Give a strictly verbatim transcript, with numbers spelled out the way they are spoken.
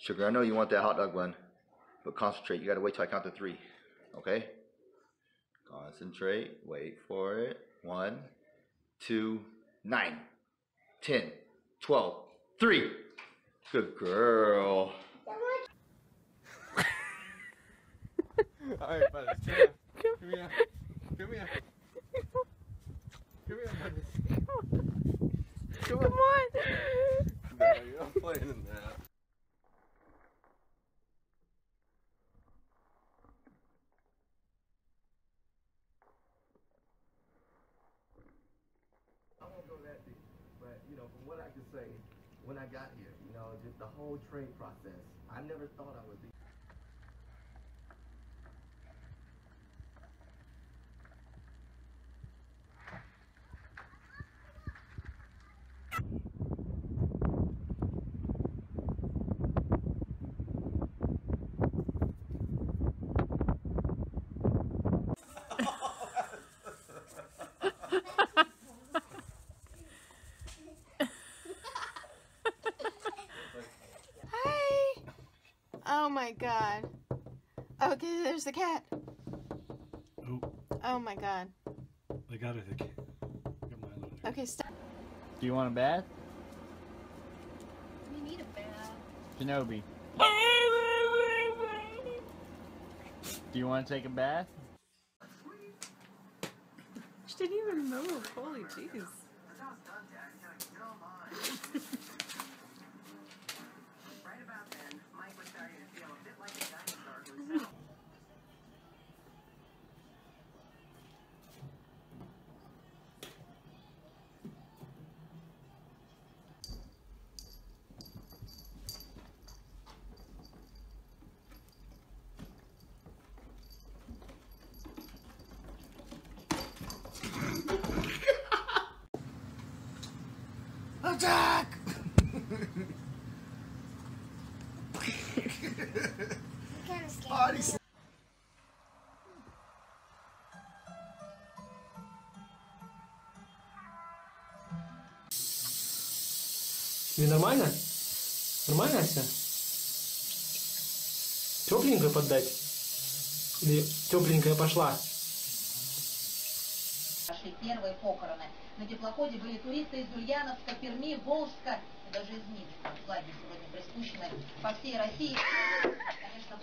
Sugar, I know you want that hot dog bun, but concentrate. You gotta wait till I count to three. Okay? Concentrate. Wait for it. One, two, nine, ten, twelve, three. Good girl. Alright, buddy. Come here. Come here. Come here. Come here, buddy. Come on. Come on. No, you're not playing in that. I won't go that deep, but you know, from what I can say, when I got here, you know, just the whole train process, I never thought I would be. Oh my god. Okay, there's the cat. Oh. Oh my god. I got it. Got Milo. Okay, stop. Do you want a bath? We need a bath. Shinobi. Do you want to take a bath? She didn't even move. Holy jeez. Attack! Party. Тебе нормально? Нормально все? Тепленькое поддать? Или тепленькая пошла? Прошли первые похороны. На теплоходе были туристы из Ульяновска, Перми, Волжска и даже из Минска. Флаги сегодня приспущены по всей России. Конечно,